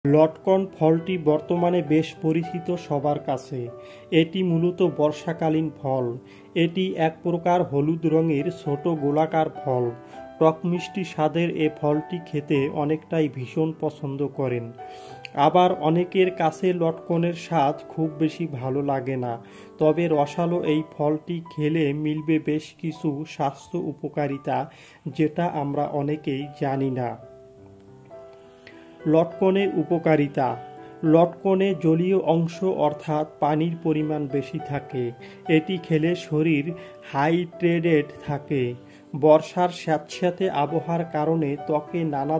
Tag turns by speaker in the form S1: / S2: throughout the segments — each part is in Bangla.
S1: লটকন ফলটি বর্তমানে বেশ পরিচিত সবার কাছে। এটি মূলত বর্ষাকালীন ফল। এটি এক প্রকার হলুদ রঙের ছোট গোলাকার ফল। টক মিষ্টি স্বাদের এ ফলটি খেতে অনেকটাই ভীষণ পছন্দ করেন। আবার অনেকের কাছে লটকনের স্বাদ খুব বেশি ভালো লাগে না। তবে রসালো এই ফলটি খেলে মিলবে বেশ কিছু স্বাস্থ্য উপকারিতা, যেটা আমরা অনেকেই জানি না। লটকনের উপকারিতা। লটকনে জলীয় অংশ অর্থাৎ পানির পরিমাণ বেশি থাকে। এটি খেলে শরীর হাইড্রেটেড থাকে। বর্ষার স্যাঁতস্যাঁতে আবহাওয়ার কারণে ত্বকে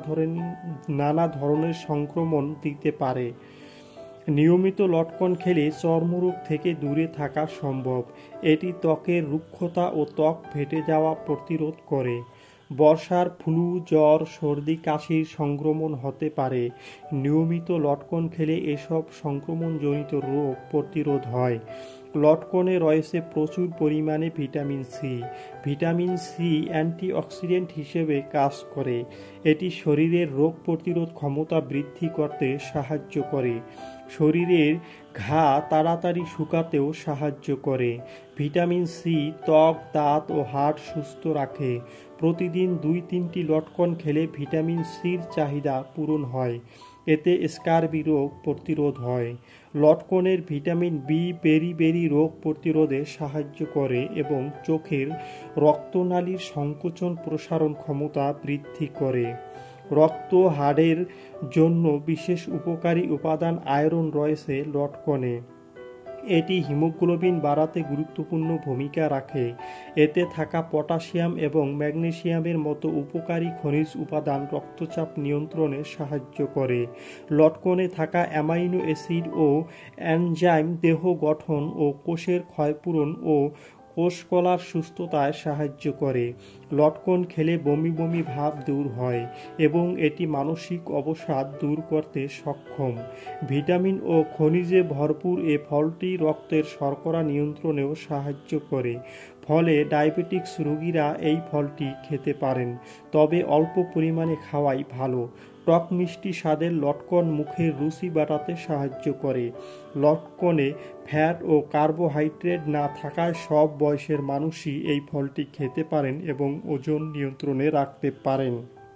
S1: নানা ধরনের সংক্রমণ দিতে পারে। নিয়মিত লটকন খেলে চর্মরোগ থেকে দূরে থাকা সম্ভব। এটি ত্বকের রুক্ষতা ও ত্বক ফেটে যাওয়া প্রতিরোধ করে। বর্ষার ফ্লু, জ্বর, সর্দি, কাশির সংক্রমণ হতে পারে। নিয়মিত লটকন খেলে এসব সংক্রমণজনিত রোগ প্রতিরোধ হয়। লটকনে রয়েছে প্রচুর পরিমাণে vitamin C. Vitamin C antioxidant হিসেবে কাজ করে। এটি শরীরের রোগ প্রতিরোধ ক্ষমতা বৃদ্ধি করতে সাহায্য করে। শরীরের ঘা তাড়াতাড়ি শুকাতেও সাহায্য করে। ভিটামিন সি ত্বক, দাঁত ও হাড় সুস্থ রাখে। প্রতিদিন 2-3টি লটকন খেলে ভিটামিন সির চাহিদা পূরণ হয়। এতে স্কারবি রোগ প্রতিরোধ হয়। লটকনের ভিটামিন বি বেরি রোগ প্রতিরোধে সাহায্য করে এবং চোখের রক্তনালীর সংকোচন প্রসারণ ক্ষমতা বৃদ্ধি করে। রক্ত হাড়ের জন্য বিশেষ উপকারী উপাদান আয়রন রয়েছে লটকনে। এটি হিমোগ্লোবিন বাড়াতে গুরুত্বপূর্ণ ভূমিকা রাখে। এতে থাকা পটাশিয়াম এবং ম্যাগনেসিয়ামের মতো উপকারী খনিজ উপাদান রক্তচাপ নিয়ন্ত্রণে সাহায্য করে। লটকনে থাকা অ্যামাইনো অ্যাসিড ও এনজাইম দেহ গঠন ও কোষের ক্ষয়পূরণ ও কোষকলার সুস্থতায় সাহায্য করে। লটকন খেলে বমি বমি ভাব দূর হয় এবং এটি মানসিক অবসাদ দূর করতে সক্ষম। ভিটামিন ও খনিজে ভরপুর এ ফলটি রক্তের শর্করা নিয়ন্ত্রণেও সাহায্য করে। ফলে ডায়াবেটিক্স রোগীরা এই ফলটি খেতে পারেন, তবে অল্প পরিমাণে খাওয়াই ভালো। টক মিষ্টি স্বাদের লটকন মুখের রুচি বাড়াতে সাহায্য করে। লটকনে ফ্যাট ও কার্বোহাইড্রেট না থাকায় সব বয়সের মানুষই এই ফলটি খেতে পারেন এবং ওজন নিয়ন্ত্রণে রাখতে পারেন।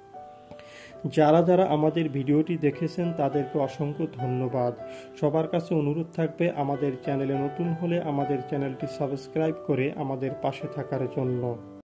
S1: যারা আমাদের ভিডিওটি দেখেছেন তাদেরকে অসংখ্য ধন্যবাদ। সবার কাছে অনুরোধ থাকবে আমাদের চ্যানেলে নতুন হলে আমাদের চ্যানেলটি সাবস্ক্রাইব করে আমাদের পাশে থাকার জন্য।